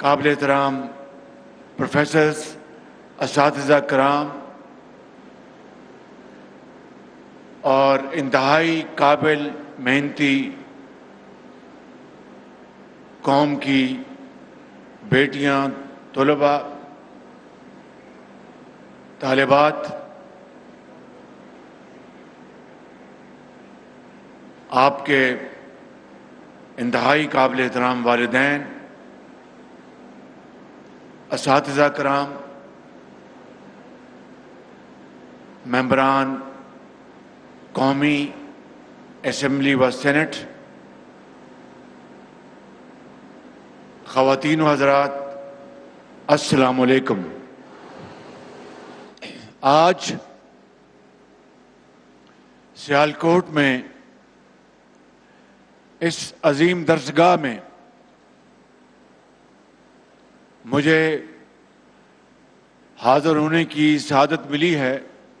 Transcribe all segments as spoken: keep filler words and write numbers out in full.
قابل احترام پروفیسرز، اساتذہ کرام اور انتہائی قابل محنتی قوم کی بیٹیاں، طلباء، طالبات، آپ کے انتہائی قابل احترام والدین، اساتذہ کرام، ممبران قومی اسمبلی و سینٹ، خواتین و حضرات، السلام علیکم۔ آج سیالکوٹ میں اس عظیم درسگاہ میں مجھے حاضر ہونے کی سعادت ملی ہے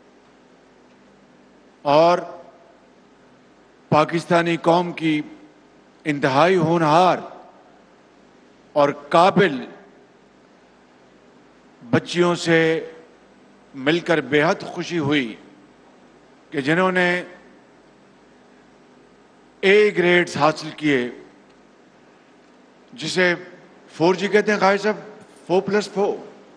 اور پاکستانی قوم کی انتہائی ہونہار اور قابل بچیوں سے مل کر بے حد خوشی ہوئی کہ جنہوں نے اے گریڈز حاصل کیے، جسے فور جی کہتے ہیں قائد صاحب، فور پلس فور۔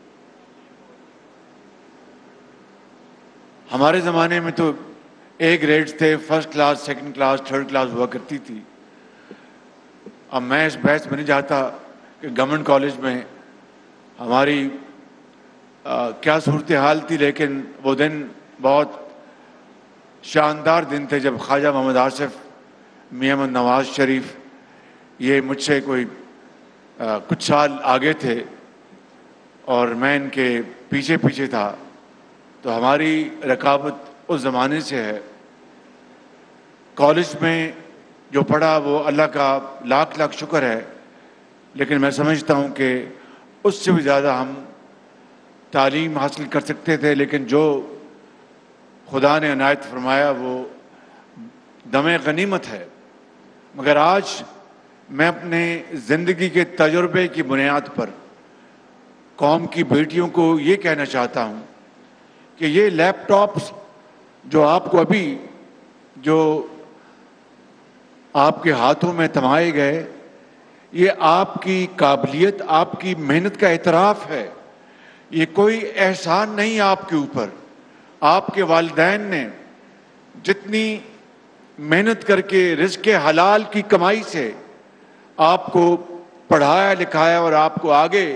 ہمارے زمانے میں تو اے گریڈز تھے، first class, second class, third class ہوا کرتی تھی۔ اب میں اس بحث میں نہیں جاتا کہ گورنمنٹ کالج میں ہماری آ, کیا صورتحال تھی، لیکن وہ دن بہت شاندار دن تھے جب خواجہ محمد آصف، میاں محمد نواز شریف یہ مجھ سے کوئی آ, کچھ سال آگے تھے اور میں ان کے پیچھے پیچھے تھا، تو ہماری رقابت اس زمانے سے ہے۔ کالج میں جو پڑھا وہ اللہ کا لاکھ لاکھ شکر ہے، لیکن میں سمجھتا ہوں کہ اس سے بھی زیادہ ہم تعلیم حاصل کر سکتے تھے، لیکن جو خدا نے عنایت فرمایا وہ دم غنیمت ہے۔ مگر آج میں اپنے زندگی کے تجربے کی بنیاد پر قوم کی بیٹیوں کو یہ کہنا چاہتا ہوں کہ یہ لیپ ٹاپس جو آپ کو ابھی جو آپ کے ہاتھوں میں تھمائے گئے، یہ آپ کی قابلیت، آپ کی محنت کا اعتراف ہے۔ یہ کوئی احسان نہیں آپ کے اوپر۔ آپ کے والدین نے جتنی محنت کر کے رزق حلال کی کمائی سے آپ کو پڑھایا لکھایا اور آپ کو آگے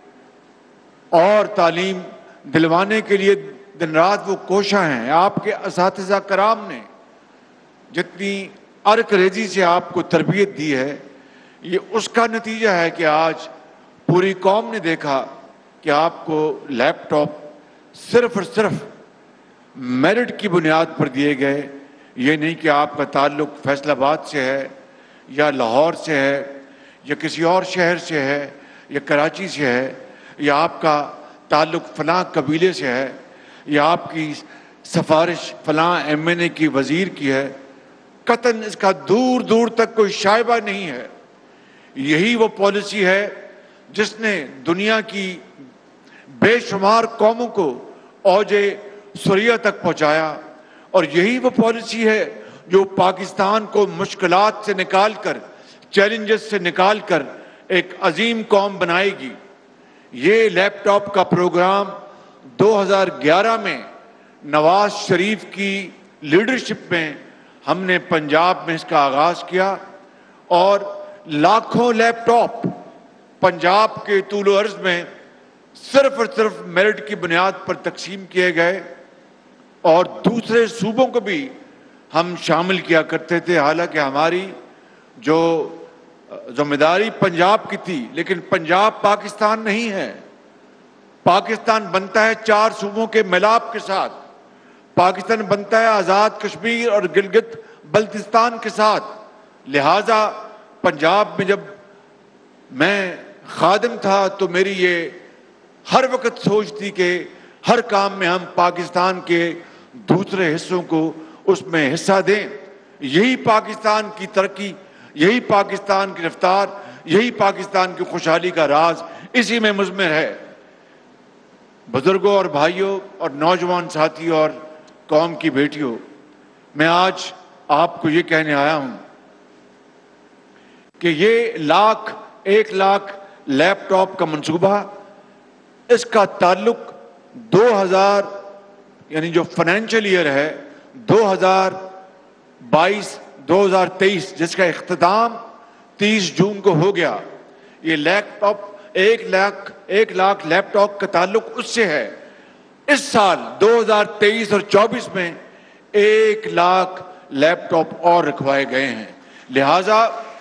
اور تعلیم دلوانے کے لیے دن رات وہ کوشاں ہیں، آپ کے اساتذہ کرام نے جتنی عرق ریزی سے آپ کو تربیت دی ہے، یہ اس کا نتیجہ ہے کہ آج پوری قوم نے دیکھا کہ آپ کو لیپ ٹاپ صرف اور صرف میرٹ کی بنیاد پر دیے گئے۔ یہ نہیں کہ آپ کا تعلق فیصل آباد سے ہے یا لاہور سے ہے یا کسی اور شہر سے ہے یا کراچی سے ہے یا آپ کا تعلق فلاں قبیلے سے ہے یا آپ کی سفارش فلاں ایم این اے کی وزیر کی ہے۔ قطعاً اس کا دور دور تک کوئی شائبہ نہیں ہے۔ یہی وہ پالیسی ہے جس نے دنیا کی بے شمار قوموں کو اوج سریا تک پہنچایا، اور یہی وہ پالیسی ہے جو پاکستان کو مشکلات سے نکال کر، چیلنجز سے نکال کر ایک عظیم قوم بنائے گی۔ یہ لیپ ٹاپ کا پروگرام دو ہزار گیارہ میں نواز شریف کی لیڈرشپ میں ہم نے پنجاب میں اس کا آغاز کیا، اور لاکھوں لیپ ٹاپ پنجاب کے طول و عرض میں صرف اور صرف میرٹ کی بنیاد پر تقسیم کیے گئے، اور دوسرے صوبوں کو بھی ہم شامل کیا کرتے تھے۔ حالانکہ ہماری جو ذمہ داری پنجاب کی تھی، لیکن پنجاب پاکستان نہیں ہے۔ پاکستان بنتا ہے چار صوبوں کے ملاپ کے ساتھ، پاکستان بنتا ہے آزاد کشمیر اور گلگت بلتستان کے ساتھ۔ لہٰذا پنجاب میں جب میں خادم تھا تو میری یہ ہر وقت سوچ تھی کہ ہر کام میں ہم پاکستان کے دوسرے حصوں کو اس میں حصہ دیں۔ یہی پاکستان کی ترقی، یہی پاکستان کی رفتار، یہی پاکستان کی خوشحالی کا راز اسی میں مضمر ہے۔ بزرگوں اور بھائیوں اور نوجوان ساتھیوں اور قوم کی بیٹیوں، میں آج آپ کو یہ کہنے آیا ہوں کہ یہ لاکھ ایک لاکھ لیپ ٹاپ کا منصوبہ، اس کا تعلق دو ہزار یعنی جو فائنینشیل ایئر ہے دو ہزار بائیس دو ہزار تیئیس جس کا اختتام تیس جون کو ہو گیا، یہ لیپ ٹاپ ایک لاکھ ایک لاکھ لیپ ٹاپ کا تعلق اس سے ہے۔ اس سال دو ہزار تیئیس اور چوبیس میں ایک لاکھ لیپ ٹاپ اور رکھوائے گئے ہیں۔ لہذا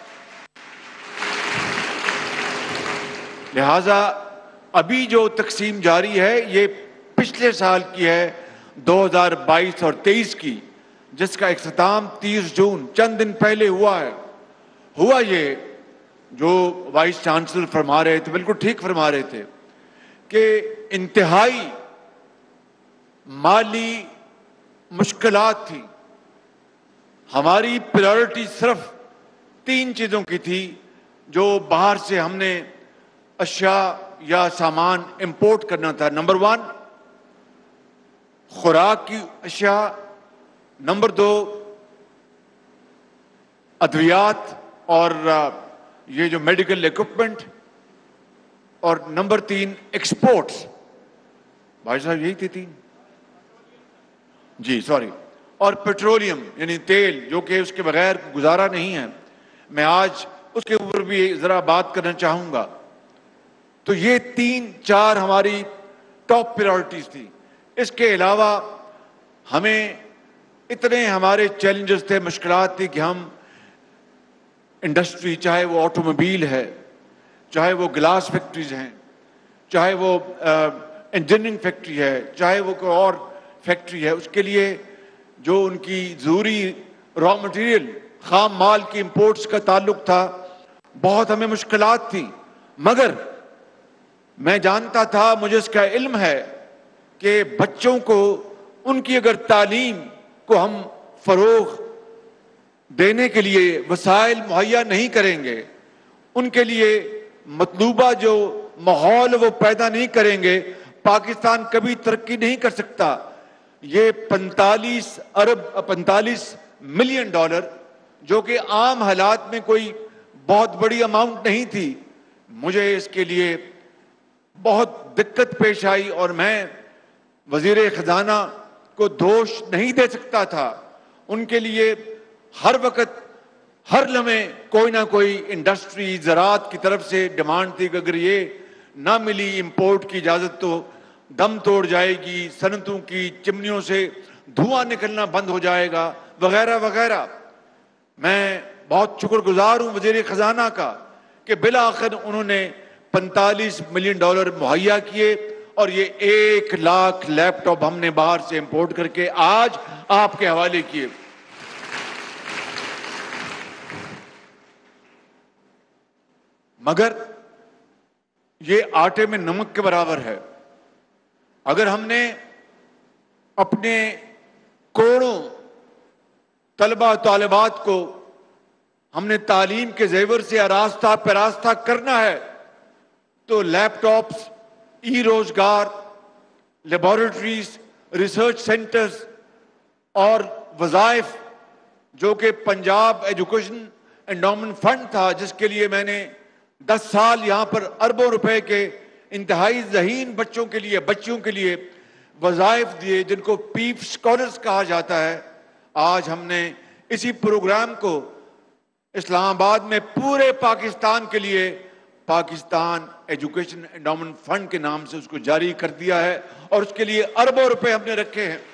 لہذا ابھی جو تقسیم جاری ہے یہ پچھلے سال کی ہے، دو ہزار بائیس اور تیئیس کی، جس کا اختتام تیس جون چند دن پہلے ہوا ہے۔ ہوا یہ جو وائس چانسلر فرما رہے تھے، بالکل ٹھیک فرما رہے تھے کہ انتہائی مالی مشکلات تھی۔ ہماری پریورٹی صرف تین چیزوں کی تھی جو باہر سے ہم نے اشیاء یا سامان امپورٹ کرنا تھا۔ نمبر ون خوراک کی اشیاء، نمبر دو ادویات اور یہ جو میڈیکل ایکوپمنٹ، اور نمبر تین ایکسپورٹس۔ بھائی صاحب یہی تھی تین جی سوری اور پیٹرولیم یعنی تیل، جو کہ اس کے بغیر گزارا نہیں ہے۔ میں آج اس کے اوپر بھی ذرا بات کرنا چاہوں گا۔ تو یہ تین چار ہماری ٹاپ پریورٹیز تھی۔ اس کے علاوہ ہمیں اتنے ہمارے چیلنجز تھے، مشکلات تھی کہ ہم انڈسٹری، چاہے وہ آٹو موبائل ہے، چاہے وہ گلاس فیکٹریز ہیں، چاہے وہ انجینئرنگ فیکٹری ہے، چاہے وہ کوئی اور فیکٹری ہے، اس کے لیے جو ان کی ضروری را مٹیریل خام مال کی امپورٹس کا تعلق تھا، بہت ہمیں مشکلات تھی۔ مگر میں جانتا تھا، مجھے اس کا علم ہے کہ بچوں کو ان کی اگر تعلیم کو ہم فروغ دینے کے لیے وسائل مہیا نہیں کریں گے، ان کے لیے مطلوبہ جو ماحول وہ پیدا نہیں کریں گے، پاکستان کبھی ترقی نہیں کر سکتا۔ یہ پینتالیس ارب پینتالیس ملین ڈالر جو کہ عام حالات میں کوئی بہت بڑی اماؤنٹ نہیں تھی، مجھے اس کے لیے بہت دقت پیش آئی اور میں وزیر خزانہ کو دوش نہیں دے سکتا تھا۔ ان کے لیے ہر وقت ہر لمحے کوئی نہ کوئی انڈسٹری زراعت کی طرف سے ڈیمانڈ تھی کہ اگر یہ نہ ملی امپورٹ کی اجازت تو دم توڑ جائے گی، صنعتوں کی چمنیوں سے دھواں نکلنا بند ہو جائے گا، وغیرہ وغیرہ۔ میں بہت شکر گزار ہوں وزیر خزانہ کا کہ بالآخر انہوں نے پینتالیس ملین ڈالر مہیا کیے اور یہ ایک لاکھ لیپ ٹاپ ہم نے باہر سے امپورٹ کر کے آج آپ کے حوالے کیے۔ مگر یہ آٹے میں نمک کے برابر ہے۔ اگر ہم نے اپنے کروڑوں طلبہ طالبات کو ہم نے تعلیم کے زیور سے آراستہ پیراستہ کرنا ہے تو لیپ ٹاپس، ای روزگار، لیبارٹریز، ریسرچ سینٹرز اور وظائف، جو کہ پنجاب ایجوکیشن انڈومنٹ فنڈ تھا جس کے لیے میں نے دس سال یہاں پر اربوں روپے کے انتہائی ذہین بچوں کے لیے بچیوں کے لیے وظائف دیے، جن کو پیپ اسکالرز کہا جاتا ہے۔ آج ہم نے اسی پروگرام کو اسلام آباد میں پورے پاکستان کے لیے پاکستان ایجوکیشن انڈومنٹ فنڈ کے نام سے اس کو جاری کر دیا ہے اور اس کے لیے اربوں روپے ہم نے رکھے ہیں۔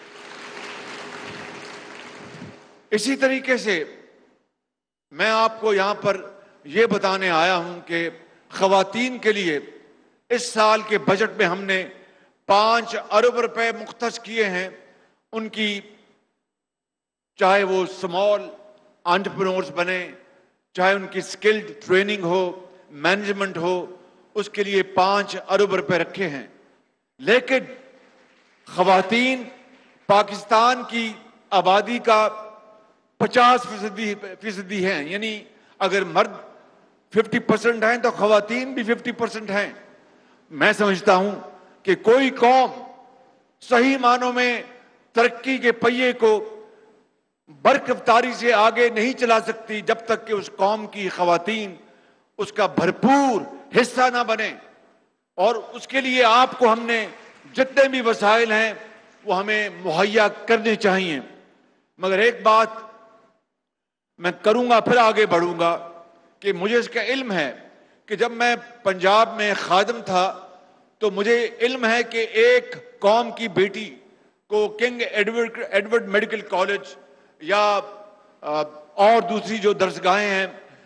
اسی طریقے سے میں آپ کو یہاں پر یہ بتانے آیا ہوں کہ خواتین کے لیے اس سال کے بجٹ میں ہم نے پانچ ارب روپے مختص کیے ہیں۔ ان کی چاہے وہ سمال انٹرپرینورز بنے، چاہے ان کی سکلڈ ٹریننگ ہو، مینجمنٹ ہو، اس کے لیے پانچ ارب روپے رکھے ہیں۔ لیکن خواتین پاکستان کی آبادی کا پچاس فیصدی فیصدی ہیں، یعنی اگر مرد ففٹی پرسنٹ ہیں تو خواتین بھی ففٹی پرسنٹ ہیں۔ میں سمجھتا ہوں کہ کوئی قوم صحیح معنوں میں ترقی کے پہیے کو برکفتاری سے آگے نہیں چلا سکتی جب تک کہ اس قوم کی خواتین اس کا بھرپور حصہ نہ بنے. اور اس کے لیے آپ کو ہم نے جتنے بھی وسائل ہیں وہ ہمیں مہیا کرنے چاہیے. مگر ایک بات میں کروں گا پھر آگے بڑھوں گا کہ مجھے اس کا علم ہے کہ جب میں پنجاب میں خادم تھا تو مجھے علم ہے کہ ایک قوم کی بیٹی کو King Edward Edward medical college یا اور دوسری جو درسگاہیں ہیں،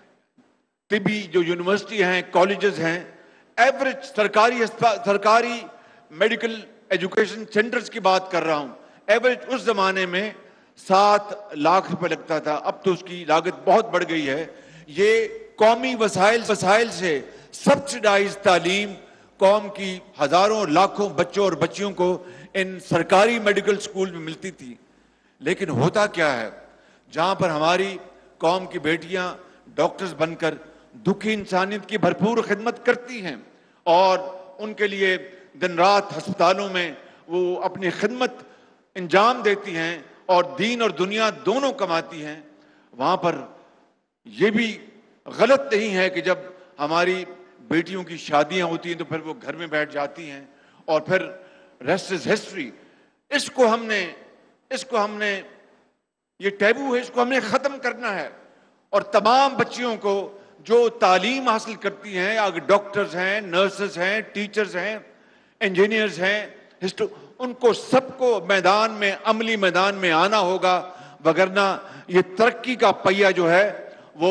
طبی جو یونیورسٹی ہیں، کالجز ہیں، ایوریج سرکاری سرکاری میڈیکل ایجوکیشن سینٹرز کی بات کر رہا ہوں، ایوریج اس زمانے میں سات لاکھ روپے لگتا تھا. اب تو اس کی لاگت بہت بڑھ گئی ہے. یہ قومی وسائل وسائل سے سبسڈائز تعلیم قوم کی ہزاروں لاکھوں بچوں اور بچیوں کو ان سرکاری میڈیکل سکول میں ملتی تھی. لیکن ہوتا کیا ہے، جہاں پر ہماری قوم کی بیٹیاں ڈاکٹرز بن کر دکھی انسانیت کی بھرپور خدمت کرتی ہیں اور ان کے لیے دن رات ہسپتالوں میں وہ اپنی خدمت انجام دیتی ہیں اور دین اور دنیا دونوں کماتی ہیں، وہاں پر یہ بھی غلط نہیں ہے کہ جب ہماری بیٹیوں کی شادیاں ہوتی ہیں تو پھر وہ گھر میں بیٹھ جاتی ہیں اور پھر ریسٹ از ہسٹری. اس کو ہم نے اس کو ہم نے یہ ٹیبو ہے، اس کو ہم نے ختم کرنا ہے. اور تمام بچیوں کو جو تعلیم حاصل کرتی ہیں، اگر ڈاکٹرز ہیں، نرسز ہیں، ٹیچرز ہیں، انجینئرز ہیں، ان کو سب کو میدان میں عملی میدان میں آنا ہوگا، وگرنہ یہ ترقی کا پہیہ جو ہے وہ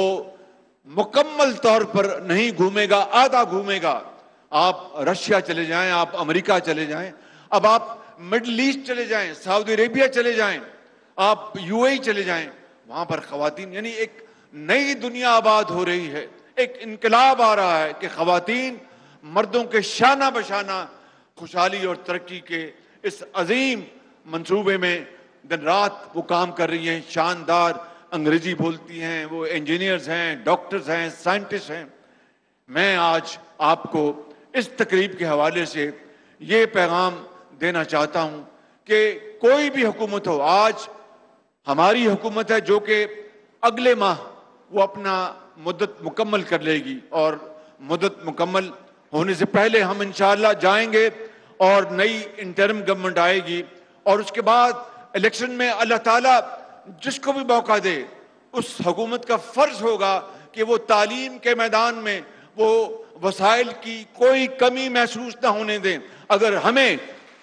مکمل طور پر نہیں گھومے گا، آدھا گھومے گا. آپ رشیا چلے جائیں، آپ امریکہ چلے جائیں، اب آپ مڈل ایسٹ چلے جائیں، سعودی عربیہ چلے جائیں، آپ یو اے چلے جائیں، وہاں پر خواتین، یعنی ایک نئی دنیا آباد ہو رہی ہے، ایک انقلاب آ رہا ہے کہ خواتین مردوں کے شانہ بشانہ خوشحالی اور ترقی کے اس عظیم منصوبے میں دن رات وہ کام کر رہی ہیں. شاندار انگریزی بولتی ہیں، وہ انجینئرز ہیں، ڈاکٹرز ہیں، سائنٹسٹ ہیں. میں آج آپ کو اس تقریب کے حوالے سے یہ پیغام دینا چاہتا ہوں کہ کوئی بھی حکومت ہو، آج ہماری حکومت ہے جو کہ اگلے ماہ وہ اپنا مدت مکمل کر لے گی، اور مدت مکمل ہونے سے پہلے ہم انشاءاللہ جائیں گے اور نئی انٹرم گورنمنٹ آئے گی، اور اس کے بعد الیکشن میں اللہ تعالیٰ جس کو بھی موقع دے اس حکومت کا فرض ہوگا کہ وہ تعلیم کے میدان میں وہ وسائل کی کوئی کمی محسوس نہ ہونے دیں. اگر ہمیں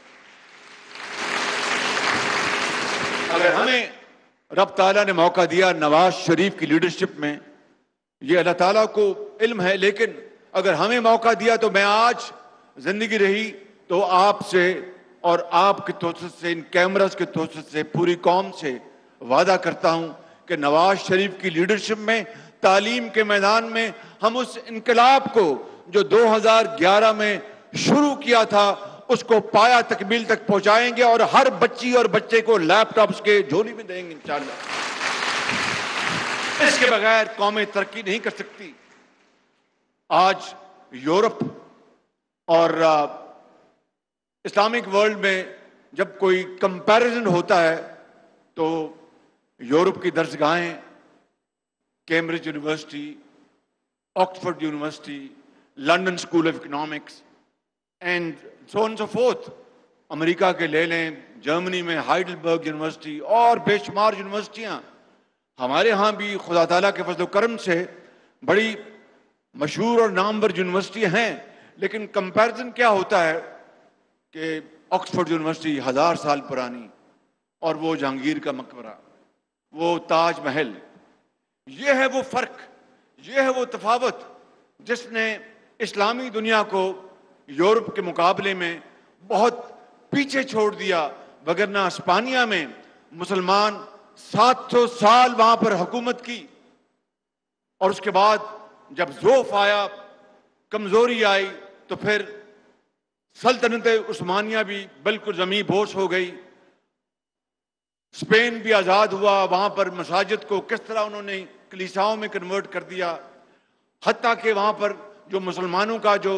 اگر ہمیں رب تعالیٰ نے موقع دیا نواز شریف کی لیڈرشپ میں، یہ اللہ تعالیٰ کو علم ہے، لیکن اگر ہمیں موقع دیا تو میں آج زندگی رہی تو آپ سے اور آپ کے توسط سے، ان کیمراز کے توسط سے پوری قوم سے وعدہ کرتا ہوں کہ نواز شریف کی لیڈرشپ میں تعلیم کے میدان میں ہم اس انقلاب کو جو دو ہزار گیارہ میں شروع کیا تھا اس کو پایا تکمیل تک پہنچائیں گے، اور ہر بچی اور بچے کو لیپ ٹاپس کے جھولی میں دیں گے انشاءاللہ. اس کے بغیر قومیں ترقی نہیں کر سکتی. آج یورپ اور اسلامک ورلڈ میں جب کوئی کمپیریزن ہوتا ہے تو یورپ کی درسگاہیں، Cambridge University, Oxford University, London school of economics and so on so forth, امریکہ کے لے لیں، جرمنی میں ہائیڈلبرگ یونیورسٹی اور بے شمار یونیورسٹیاں. ہمارے ہاں بھی خدا تعالیٰ کے فضل و کرم سے بڑی مشہور اور نامور یونیورسٹیاں ہیں، لیکن کمپیرزن کیا ہوتا ہے کہ آکسفورڈ یونیورسٹی ہزار سال پرانی، اور وہ جہانگیر کا مقبرہ، وہ تاج محل. یہ ہے وہ فرق، یہ ہے وہ تفاوت جس نے اسلامی دنیا کو یورپ کے مقابلے میں بہت پیچھے چھوڑ دیا. وگرنہ اسپانیہ میں مسلمان سات سو سال وہاں پر حکومت کی، اور اس کے بعد جب ضعف آیا، کمزوری آئی، تو پھر سلطنت عثمانیہ بھی بالکل زمین بوس ہو گئی. اسپین بھی آزاد ہوا، وہاں پر مساجد کو کس طرح انہوں نے کلیساؤں میں کنورٹ کر دیا، حتیٰ کہ وہاں پر جو مسلمانوں کا جو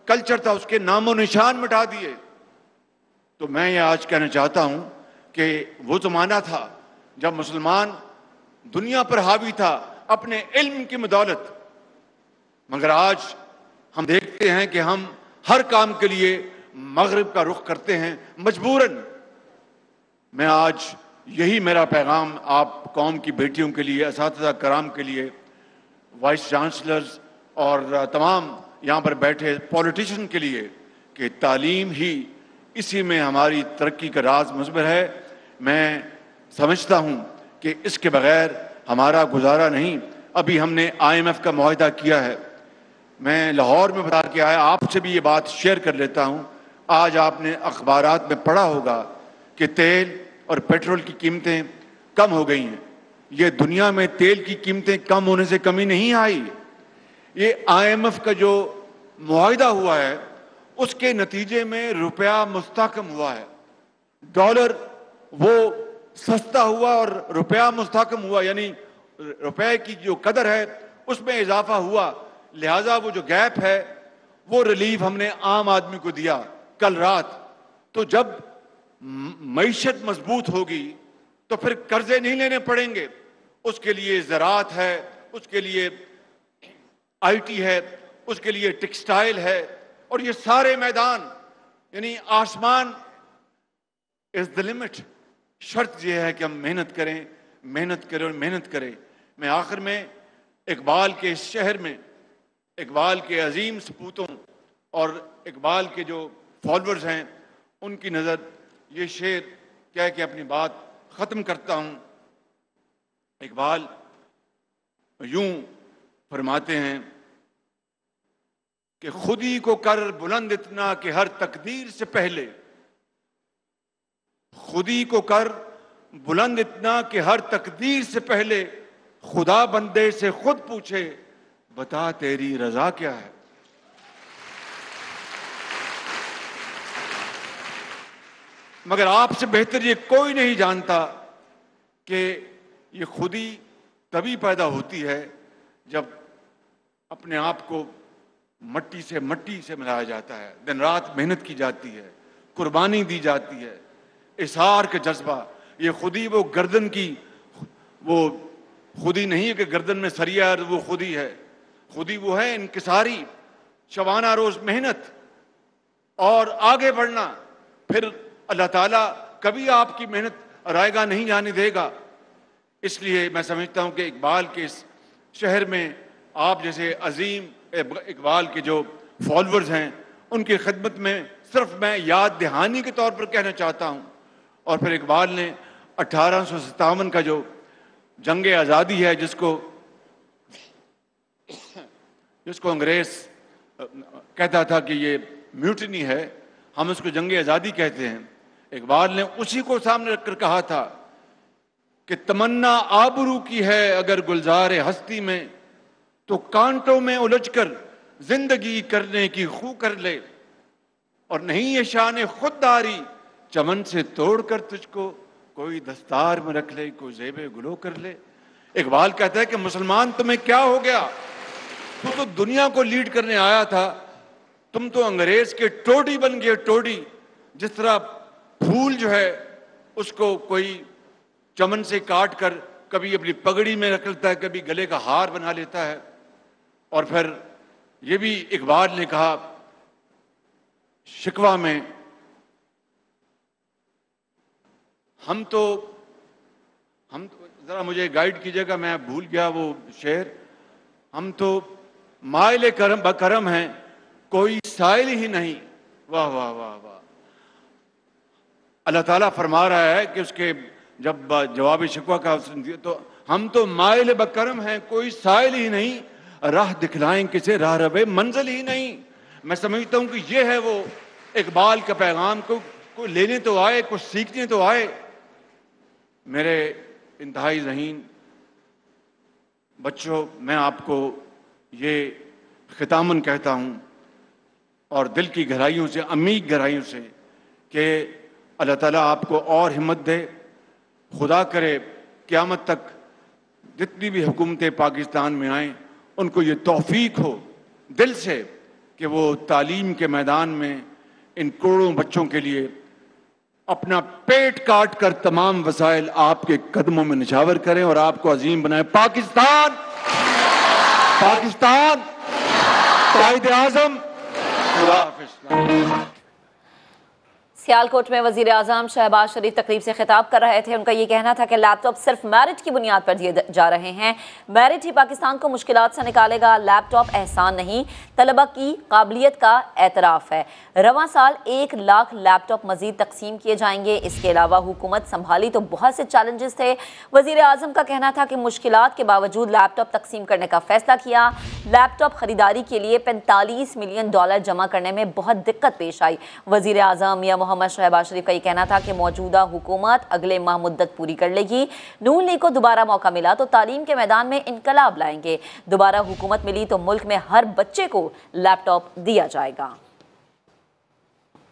کلچر تھا اس کے نام و نشان مٹا دیے۔ تو میں یہ آج کہنا چاہتا ہوں کہ وہ زمانہ تھا جب مسلمان دنیا پر حاوی تھا اپنے علم کی بدولت، مگر آج ہم دیکھتے ہیں کہ ہم ہر کام کے لیے مغرب کا رخ کرتے ہیں مجبوراً۔ میں آج یہی میرا پیغام آپ قوم کی بیٹیوں کے لیے، اساتذہ کرام کے لیے، وائس چانسلرز اور تمام یہاں پر بیٹھے پولیٹیشین کے لیے، کہ تعلیم ہی اسی میں ہماری ترقی کا راز مضمر ہے۔ میں سمجھتا ہوں کہ اس کے بغیر ہمارا گزارا نہیں۔ ابھی ہم نے آئی ایم ایف کا معاہدہ کیا ہے، میں لاہور میں بتا کے آیا، آپ سے بھی یہ بات شیئر کر لیتا ہوں۔ آج آپ نے اخبارات میں پڑھا ہوگا کہ تیل اور پیٹرول کی قیمتیں کم ہو گئی ہیں۔ یہ دنیا میں تیل کی قیمتیں کم ہونے سے کمی نہیں آئی، یہ آئی ایم ایف کا جو معاہدہ ہوا ہے اس کے نتیجے میں روپیہ مستحکم ہوا ہے، ڈالر وہ سستا ہوا اور روپیہ مستحکم ہوا، یعنی روپے کی جو قدر ہے اس میں اضافہ ہوا، لہٰذا وہ جو گیپ ہے وہ ریلیف ہم نے عام آدمی کو دیا کل رات۔ تو جب معیشت مضبوط ہوگی تو پھر قرضے نہیں لینے پڑیں گے، اس کے لیے زراعت ہے، اس کے لیے آئی ٹی ہے، اس کے لیے ٹیکسٹائل ہے، اور یہ سارے میدان، یعنی آسمان از the limit۔ شرط یہ ہے کہ ہم محنت کریں، محنت کریں اور محنت کریں۔ میں آخر میں اقبال کے اس شہر میں اقبال کے عظیم سپوتوں اور اقبال کے جو فالورز ہیں ان کی نظر یہ شعر کہہ کے اپنی بات ختم کرتا ہوں۔ اقبال یوں فرماتے ہیں کہ خودی کو کر بلند اتنا کہ ہر تقدیر سے پہلے، خودی کو کر بلند اتنا کہ ہر تقدیر سے پہلے خدا بندے سے خود پوچھے بتا تیری رضا کیا ہے۔ مگر آپ سے بہتر یہ کوئی نہیں جانتا کہ یہ خودی تبھی پیدا ہوتی ہے جب اپنے آپ کو مٹی سے مٹی سے ملایا جاتا ہے، دن رات محنت کی جاتی ہے، قربانی دی جاتی ہے، اظہار کا جذبہ۔ یہ خودی وہ گردن کی وہ خودی نہیں ہے کہ گردن میں سریا ہے وہ خودی ہے، خودی وہ ہے انکساری، شبانہ روز محنت اور آگے بڑھنا۔ پھر اللہ تعالیٰ کبھی آپ کی محنت رائے گاہ نہیں جانے دے گا۔ اس لیے میں سمجھتا ہوں کہ اقبال کے اس شہر میں آپ جیسے عظیم اقبال کے جو فالورز ہیں ان کی خدمت میں صرف میں یاد دہانی کے طور پر کہنا چاہتا ہوں۔ اور پھر اقبال نے اٹھارہ سو ستاون کا جو جنگ آزادی ہے جس کو جس کو انگریز کہتا تھا کہ یہ میوٹنی ہے، ہم اس کو جنگ آزادی کہتے ہیں، اقبال نے اسی کو سامنے رکھ کر کہا تھا کہ تمنا آبرو کی ہے اگر گلزار ہستی میں، تو کانٹوں میں الجھ کر زندگی کرنے کی خو کر لے، اور نہیں یہ شان خودداری چمن سے توڑ کر تجھ کو کوئی دستار میں رکھ لے، کوئی زیب گلو کر لے۔ اقبال کہتا ہے کہ مسلمان تمہیں کیا ہو گیا، تو تو دنیا کو لیڈ کرنے آیا تھا، تم تو انگریز کے ٹوڈی بن گئے، ٹوڈی۔ جس طرح پھول جو ہے اس کو کوئی چمن سے کاٹ کر کبھی اپنی پگڑی میں رکھ لیتا ہے، کبھی گلے کا ہار بنا لیتا ہے۔ اور پھر یہ بھی اقبال نے کہا شکوہ میں، ہم تو ہم تو ذرا مجھے گائیڈ کیجیے گا، میں بھول گیا وہ شعر، ہم تو مائل کرم بکرم ہیں کوئی سائل ہی نہیں۔ واہ واہ واہ واہ۔ اللہ تعالیٰ فرما رہا ہے کہ اس کے جب جواب شکوہ کا تو ہم تو مائل بکرم ہیں کوئی سائل ہی نہیں، راہ دکھلائیں کسے راہ رہے منزل ہی نہیں۔ میں سمجھتا ہوں کہ یہ ہے وہ اقبال کا پیغام، کو کوئی لینے تو آئے، کچھ سیکھنے تو آئے۔ میرے انتہائی ذہین بچوں، میں آپ کو یہ ختاماً کہتا ہوں اور دل کی گہرائیوں سے، عمیق گہرائیوں سے، کہ اللہ تعالیٰ آپ کو اور ہمت دے۔ خدا کرے قیامت تک جتنی بھی حکومتیں پاکستان میں آئیں ان کو یہ توفیق ہو دل سے کہ وہ تعلیم کے میدان میں ان کروڑوں بچوں کے لیے اپنا پیٹ کاٹ کر تمام وسائل آپ کے قدموں میں نچھاور کریں اور آپ کو عظیم بنائیں۔ پاکستان پاکستان قائد اعظم۔ خدا حافظ۔ سیالکوٹ میں وزیر اعظم شہباز شریف تقریب سے خطاب کر رہے تھے۔ ان کا یہ کہنا تھا کہ لیپ ٹاپ صرف میرٹ کی بنیاد پر دیے جا رہے ہیں، میرٹ ہی پاکستان کو مشکلات سے نکالے گا، لیپ ٹاپ احسان نہیں، طلبہ کی قابلیت کا اعتراف ہے۔ رواں سال ایک لاکھ لیپ ٹاپ مزید تقسیم کیے جائیں گے۔ اس کے علاوہ حکومت سنبھالی تو بہت سے چیلنجز تھے۔ وزیر اعظم کا کہنا تھا کہ مشکلات کے باوجود لیپ ٹاپ تقسیم کرنے کا فیصلہ کیا۔ لیپ ٹاپ خریداری کے لیے پینتالیس ملین ڈالر جمع کرنے میں بہت دقت پیش آئی۔ وزیر اعظم یا محمد شہباز شریف کا یہ کہنا تھا کہ موجودہ حکومت اگلے ماہ مدت پوری کر لے گی۔ نون لیگ کو دوبارہ موقع ملا تو تعلیم کے میدان میں انقلاب لائیں گے۔ دوبارہ حکومت ملی تو ملک میں ہر بچے کو لیپ ٹاپ دیا جائے گا۔